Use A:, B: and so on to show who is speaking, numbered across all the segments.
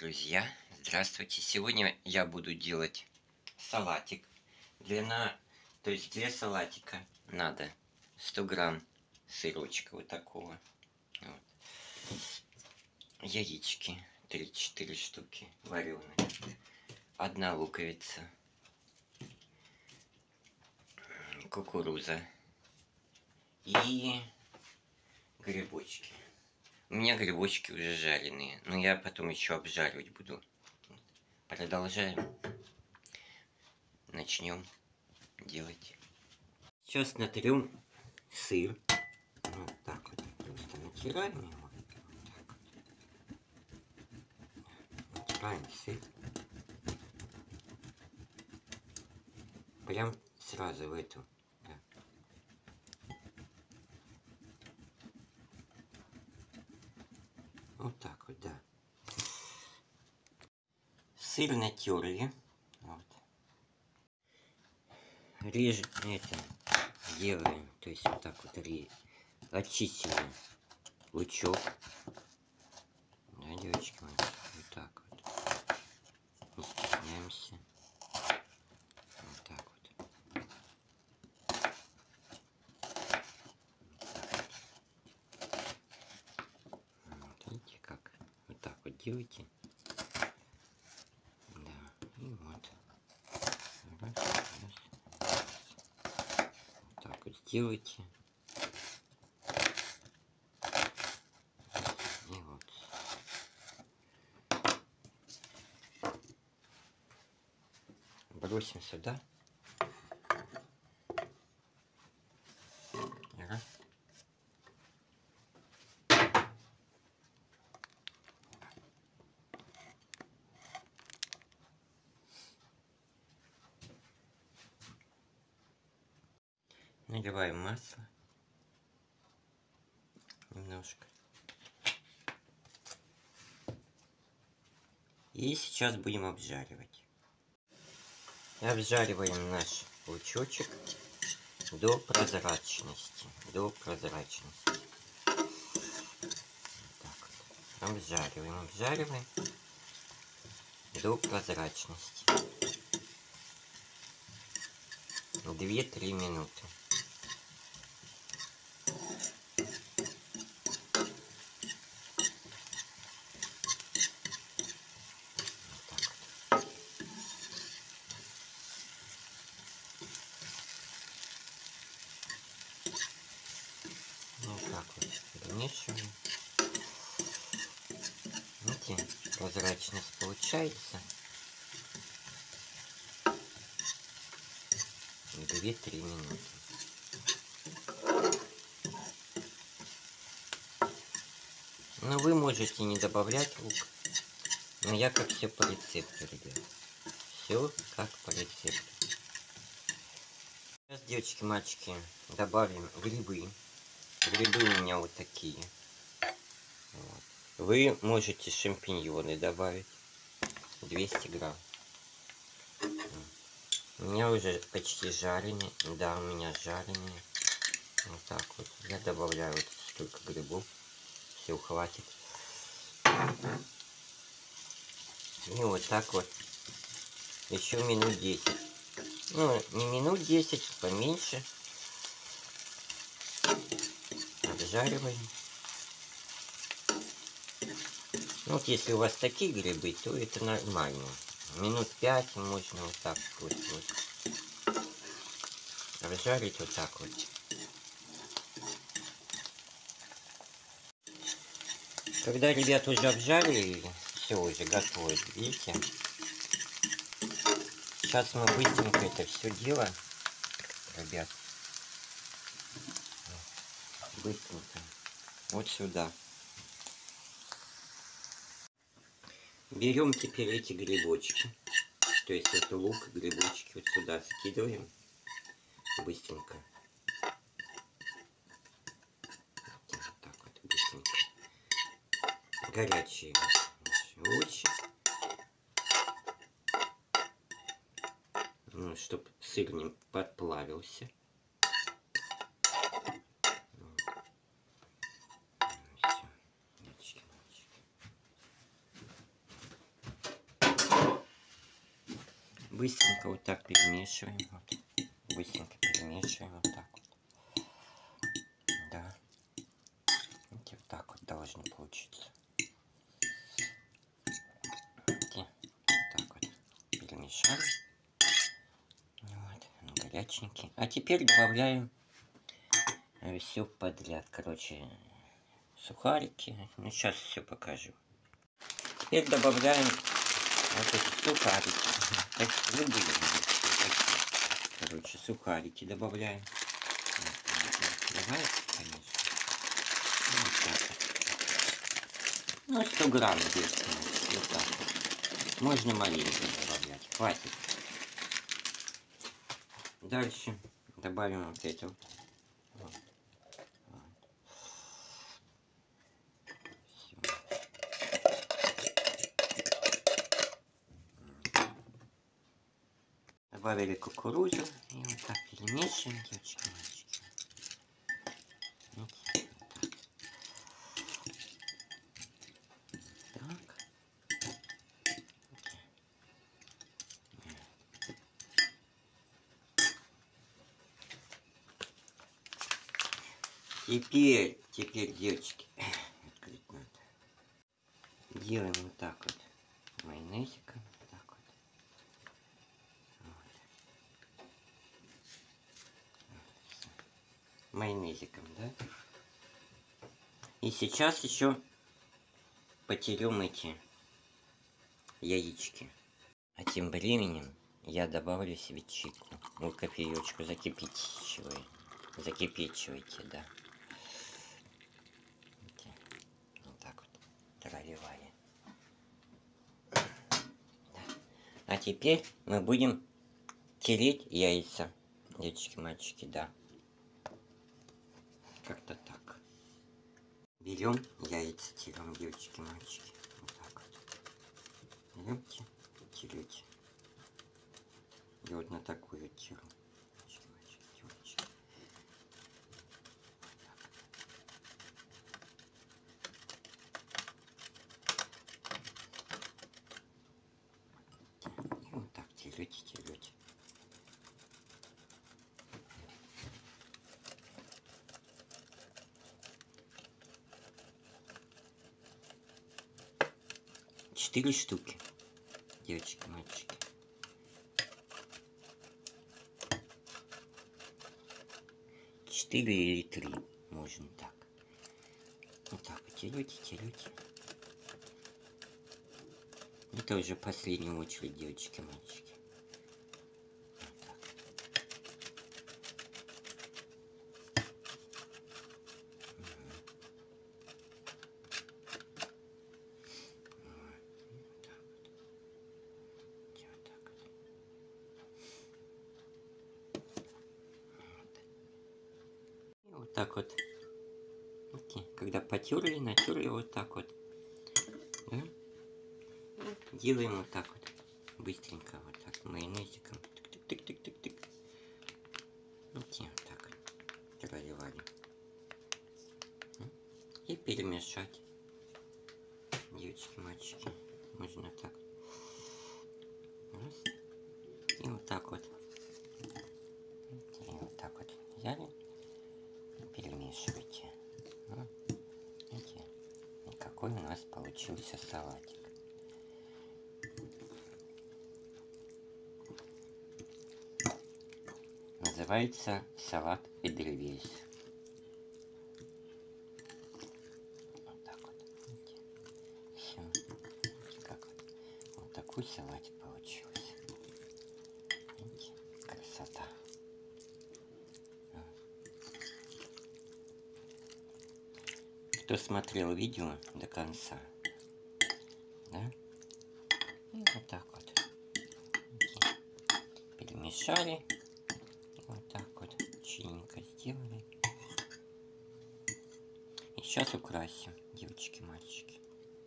A: друзья! Здравствуйте! Сегодня я буду делать салатик. То есть для салатика надо 100 грамм сырочка вот такого. Вот. Яички 3-4 штуки вареные. 1 луковица. Кукуруза. И грибочки. У меня грибочки уже жареные, но я потом еще обжаривать буду. Продолжаем. Начнем делать. Сейчас натрем сыр. Вот так вот. Просто натираем его. Вот так вот. Натираем сыр. Прям сразу в эту. Да. Вот так вот, да. Сыр натерли. Вот. Режем это. Делаем. То есть вот так вот очистили лучок. Да, девочки мои. Вот так вот. Не стесняемся. Вот так вот. Вот, видите как? Вот так вот делайте. Да. И вот. Раз, раз. Вот так вот сделайте. И вот. Бросим сюда. Раз. Наливаем масло. Немножко. И сейчас будем обжаривать. Обжариваем наш лучочек до прозрачности. До прозрачности. Так вот. Обжариваем, обжариваем до прозрачности. 2-3 минуты. Вот так вот перемешиваем. Видите, прозрачность получается. 2-3 минуты. Но вы можете не добавлять лук. Но я как все по рецепту, ребят. Все как по рецепту. Сейчас, девочки, мальчики, добавим грибы. Грибы у меня вот такие. Вот. Вы можете шампиньоны добавить. 200 грамм. У меня уже почти жареные. Да, у меня жареные. Вот так вот. Я добавляю вот столько грибов. Все, хватит. И вот так вот. Еще минут 10. Ну, не минут 10, поменьше. Обжариваем. Ну, вот если у вас такие грибы, то это нормально. Минут 5 можно вот так вот. Обжарить вот так вот. Когда, ребят, уже обжарили, все уже готово, видите? Сейчас мы быстренько это все дело, ребят, быстренько вот сюда. Берем теперь эти грибочки, то есть это лук, грибочки вот сюда скидываем быстренько. Вот так вот быстренько. Горячие овощи. Ну, чтобы сыр не подплавился. Быстренько вот так перемешиваем. Вот. Быстренько перемешиваем вот так вот. Да. Вот так вот должно получиться. Вот так вот перемешали. Вот, он горяченький. А теперь добавляем все подряд. Короче, сухарики. Ну, сейчас все покажу. Теперь добавляем вот эти сухарики. Любые. Короче, сухарики добавляем. Открывается, конечно. Вот так вот. Ну, 100 грамм где-то. Вот так вот. Можно маленько добавлять. Хватит. Дальше добавим вот это вот. Вот. Добавили кукурузу и вот так перемешиваем, девочки, мальчики. Вот так. Так. Теперь, девочки, открыть надо. Делаем вот так вот майонезиком. Вот так вот. Вот. Майонезиком, да? И сейчас еще потерем эти яички. А тем временем я добавлю светчику. Ну, кофеечку закипячивайте, да. Вот так вот проливали. Да. А теперь мы будем тереть яйца, девочки-мальчики, да. Как-то так. Берем яйца, терем, девочки-мальчики. Вот так вот. Берете, терете. Я вот на такую теру. Девочки. И вот так терете. Четыре штуки, девочки-мальчики. Четыре или 3, можно так. Вот так вот терете. Это уже в последнюю очередь, девочки-мальчики. Вот так. Вот так вот. Когда потерли, натерли вот так вот. Да? Делаем вот так вот. Быстренько вот так майонезиком. Тык-тык-тык-тык-тык. Вот так. Проливали. И перемешать. Девочки-мальчики. Можно так. Раз. И вот так вот. И вот так вот взяли. Перемешивайте. Видите, какой у нас получился салатик. Называется салат Эдельвейс. Вот так вот. Видите? Все. Как вот такой салатик получился. Видите? Красота. Кто смотрел видео до конца, да? И вот так вот. Видите? Перемешали. Вот так вот чиненько сделали. И сейчас украсим, девочки-мальчики.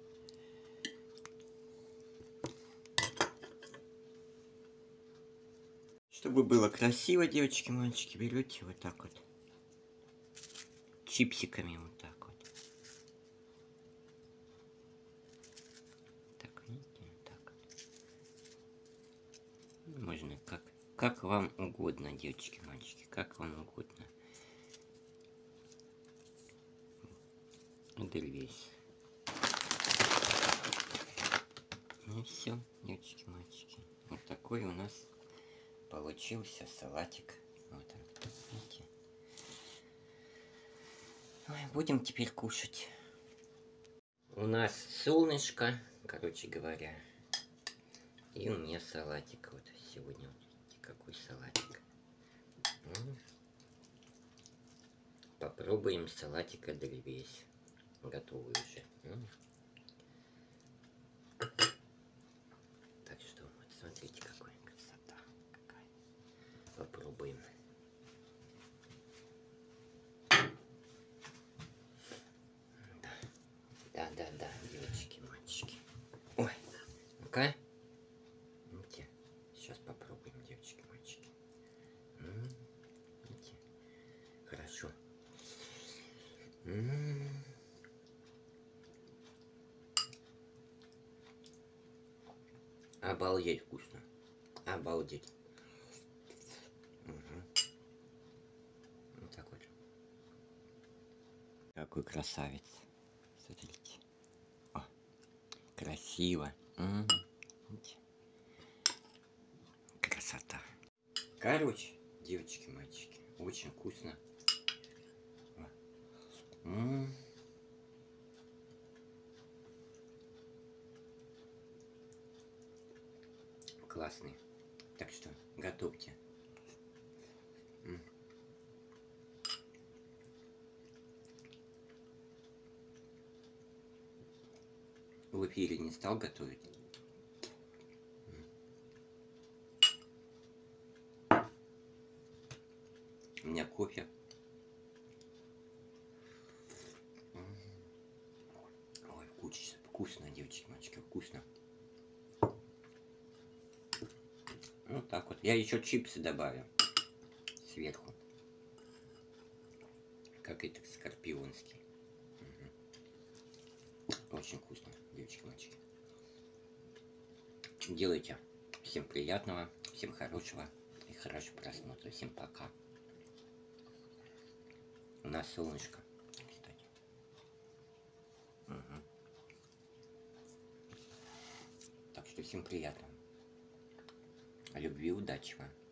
A: Чтобы было красиво, девочки-мальчики, берете вот так вот. Чипсиками вот так вот. Так, видите, вот так вот. Можно как вам угодно, девочки, мальчики, как вам угодно. Эдельвейс. Ну все, девочки, мальчики. Вот такой у нас получился салатик. Вот он, видите? Ой, будем теперь кушать. У нас солнышко, короче говоря. И у меня салатик. Вот сегодня, вот видите, какой салатик. Попробуем салатик Эдельвейс. Готовый уже. Так что вот смотрите, какая красота. Какая. Попробуем. Да, девочки, мальчики. Ой, ну-ка. Видите? Сейчас попробуем, девочки, мальчики. Видите? Хорошо. Обалдеть вкусно. Обалдеть. Вот так вот. Какой красавец. Смотрите. О, красиво. Красота. Короче, девочки, мальчики, очень вкусно. Классный. Так что готовьте. В эфире не стал готовить. У меня кофе. Ой, вкусно, девочки, мальчики, вкусно. Вот так вот. Я еще чипсы добавлю сверху. Как это скорпионский. Очень вкусно, девочки, мальчики. Делайте. Всем приятного, всем хорошего и хорошего просмотра. Всем пока. У нас солнышко, кстати. Так что всем приятного. Любви, удачи вам.